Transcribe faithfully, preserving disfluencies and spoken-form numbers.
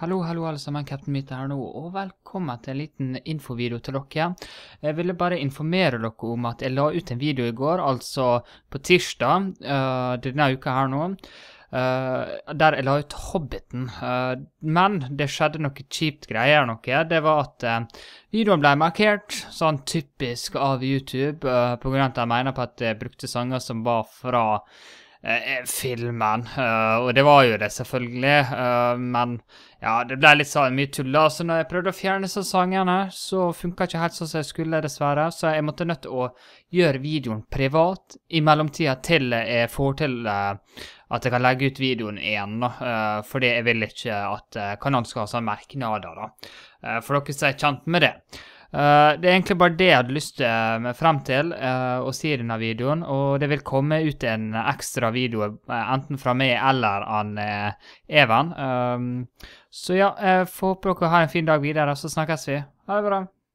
Hallo, hallo alle sammen, Captain Myte her nå, og velkommen til en liten infovideo til dere. Jeg ville bare informere dere om at jeg la ut en video i går, altså på tirsdag, uh, denne uka her nå, uh, der jeg la ut Hobbiten. Uh, men det skjedde noe kjipt greier noe. Det var at uh, videoen ble markert, sånn typisk av YouTube, uh, på grunn av at jeg mener på at jeg brukte sanger som var fra Uh, filmen, uh, og det var jo det selvfølgelig, uh, men ja, det ble litt sånn mye tull da, så når jeg prøvde å fjerne så sangene, så funket ikke helt sånn som jeg skulle dessverre, så jeg måtte nødt til å gjøre videoen privat i mellomtida til jeg får til uh, at jeg kan legge ut videoen igjen, uh, fordi jeg vil ikke at uh, kanalen skal ha sånne merknader da, uh, for dere som er kjent med det. Uh, det er egentlig bare det jeg hadde lyst til uh, frem til uh, å si i denne videoen, og det vil komme ut en ekstra video uh, enten fra meg eller an uh, Evan. Um, så ja, jeg får håpe dere har en fin dag videre, så snakkes vi. Ha det bra!